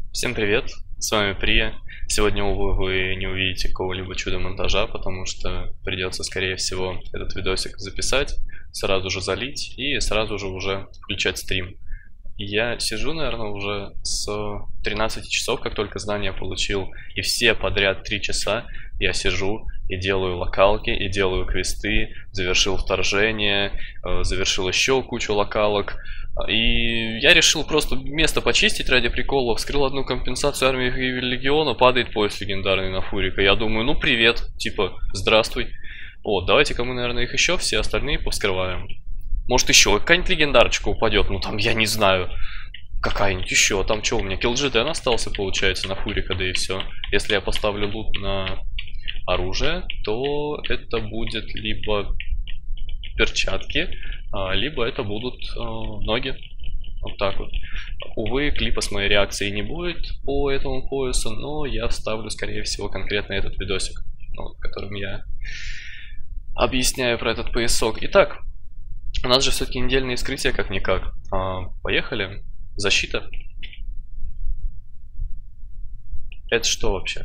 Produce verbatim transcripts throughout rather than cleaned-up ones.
Всем привет, с вами Прия. Сегодня, увы, вы не увидите какого-либо чудо-монтажа, потому что придется, скорее всего, этот видосик записать, сразу же залить и сразу же уже включать стрим. Я сижу, наверное, уже с тринадцати часов, как только знания получил, и все подряд три часа я сижу и делаю локалки, и делаю квесты, завершил вторжение, завершил еще кучу локалок. И я решил просто место почистить ради прикола. Вскрыл одну компенсацию армии легиона, падает пояс легендарный на Фурика. Я думаю, ну привет, типа, здравствуй. Вот, давайте-ка мы, наверное, их еще все остальные повскрываем. Может еще какая-нибудь легендарочка упадет, ну там, я не знаю. Какая-нибудь еще, там что у меня, Киллджиден остался, получается, на Фурика, да и все. Если я поставлю лут на оружие, то это будет либо перчатки, либо это будут ноги. Вот так вот. Увы, клипа с моей реакцией не будет по этому поясу, но я вставлю, скорее всего, конкретно этот видосик, ну, которым я объясняю про этот поясок. Итак, у нас же все-таки недельное вскрытие, как-никак. Поехали. Защита. Это что вообще?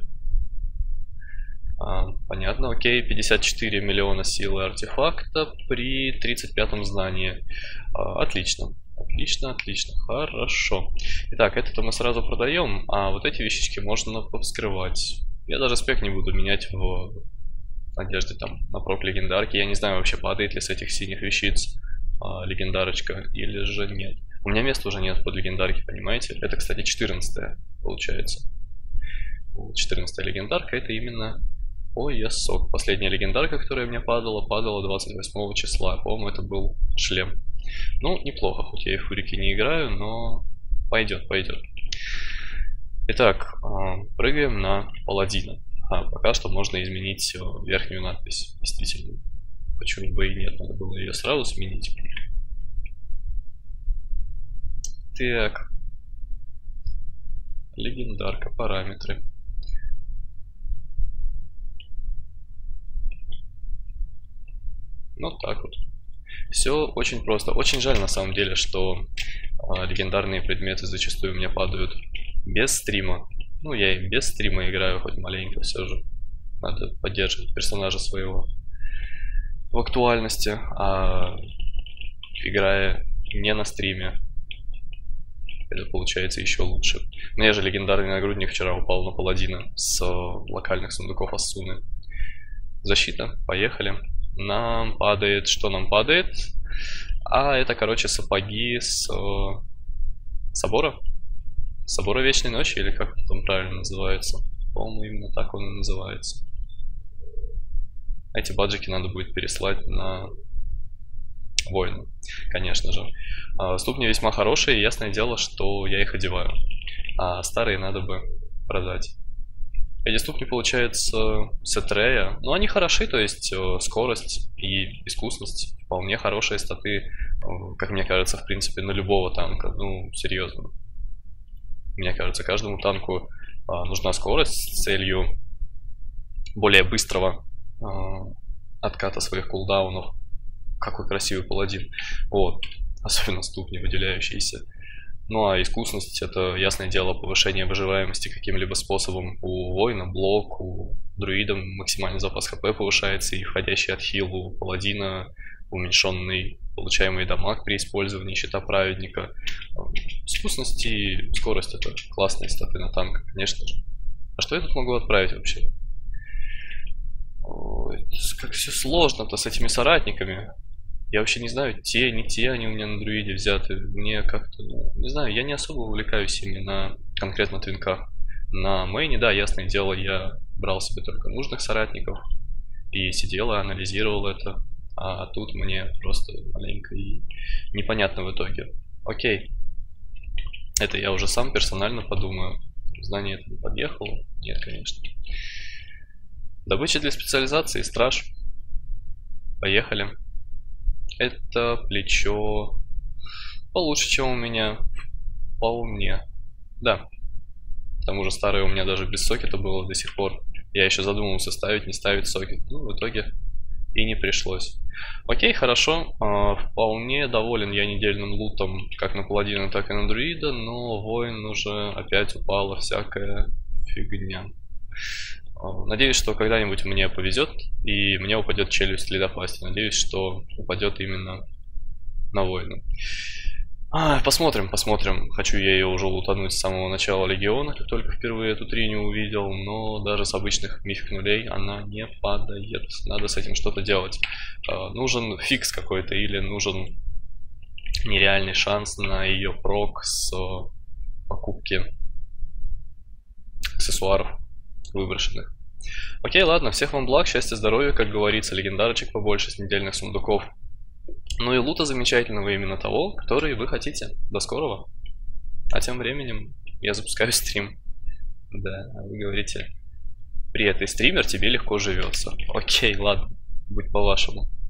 А, понятно, окей, пятьдесят четыре миллиона силы артефакта при тридцать пятом знании. А, отлично, отлично, отлично, хорошо. Итак, это-то мы сразу продаем, а вот эти вещички можно повскрывать. Я даже спек не буду менять в надежде там на прок легендарки. Я не знаю вообще, падает ли с этих синих вещиц а, легендарочка или же нет. У меня места уже нет под легендарки, понимаете? Это, кстати, четырнадцатая получается. четырнадцатая легендарка, это именно поясок. Последняя легендарка, которая мне падала, падала двадцать восьмого числа. По-моему, это был шлем. Ну, неплохо, хоть я и в Фурике не играю, но пойдет, пойдет. Итак, прыгаем на паладина. А, пока что можно изменить верхнюю надпись. Действительно. Почему бы и нет, надо было ее сразу сменить. Так. Легендарка, параметры. Ну так вот. Все очень просто. Очень жаль на самом деле, что э, легендарные предметы зачастую у меня падают без стрима. Ну, я и без стрима играю, хоть маленько все же. Надо поддерживать персонажа своего в актуальности, а играя не на стриме, это получается еще лучше. Мне же легендарный нагрудник вчера упал на паладина с э, локальных сундуков Ассуны. Защита, поехали. Нам падает, что нам падает? А это, короче, сапоги с э, собора. Собора Вечной Ночи, или как это там правильно называется. По-моему, именно так он и называется. Эти баджики надо будет переслать на воина, конечно же. А, ступни весьма хорошие, и ясное дело, что я их одеваю. А старые надо бы продать. Эти ступни, получается, сетрея. Но они хороши, то есть э, скорость и искусность вполне хорошие статы, э, как мне кажется, в принципе, на любого танка. Ну, серьезно. Мне кажется, каждому танку э, нужна скорость с целью более быстрого э, отката своих кулдаунов. Какой красивый паладин. Вот. Особенно ступни выделяющиеся. Ну а искусность — это, ясное дело, повышение выживаемости каким-либо способом. У воина блок, у друида максимальный запас хп повышается и входящий отхил, у паладина уменьшенный получаемый дамаг при использовании щита праведника. Искусность и скорость — это классные статы на танк, конечно же. А что я тут могу отправить вообще? Ой, как все сложно-то с этими соратниками. Я вообще не знаю, те, не те они у меня на друиде взяты. Мне как-то, ну, не знаю, я не особо увлекаюсь ими на конкретно твинках. На мейне, да, ясное дело, я брал себе только нужных соратников и сидел и анализировал это. А тут мне просто маленько и непонятно в итоге. Окей. Это я уже сам персонально подумаю. Знание это не подъехало? Нет, конечно. Добыча для специализации, страж. Поехали. Это плечо получше, чем у меня. Вполне. Да. К тому же старое у меня даже без сокета было до сих пор. Я еще задумывался, ставить, не ставить сокет. Ну, в итоге и не пришлось. Окей, хорошо. А, вполне доволен я недельным лутом как на паладина, так и на друида, но воин уже опять упала всякая фигня. А, надеюсь, что когда-нибудь мне повезет и мне упадет челюсть ледопасти. Надеюсь, что упадет именно на воина. А, посмотрим, посмотрим. Хочу я ее уже лутануть с самого начала легиона, как только впервые эту триню увидел, но даже с обычных мифик нулей она не падает. Надо с этим что-то делать. А, нужен фикс какой-то или нужен нереальный шанс на ее прок с покупки аксессуаров выброшенных. Окей, ладно, всех вам благ, счастья, здоровья, как говорится, легендарочек побольше с недельных сундуков. Ну и лута замечательного именно того, который вы хотите. До скорого. А тем временем я запускаю стрим. Да, вы говорите, при этой стример тебе легко живется. Окей, ладно, будь по-вашему.